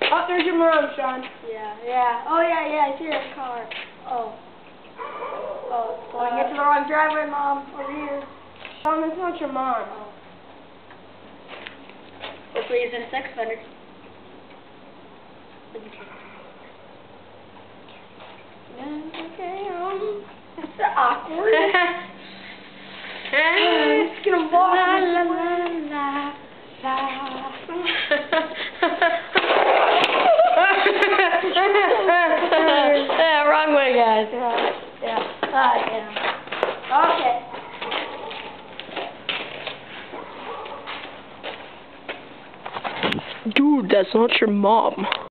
Oh, there's your mom, Sean. Yeah. Oh, yeah, I see that car. Oh, going into the wrong driveway, Mom. Over here. Sean, that's not your mom. Oh. Hopefully he's in a sex offender. Okay, that's awkward. I'm just gonna walk. La, la, la, la, la. Yeah, wrong way, guys. Okay. Dude, that's not your mom.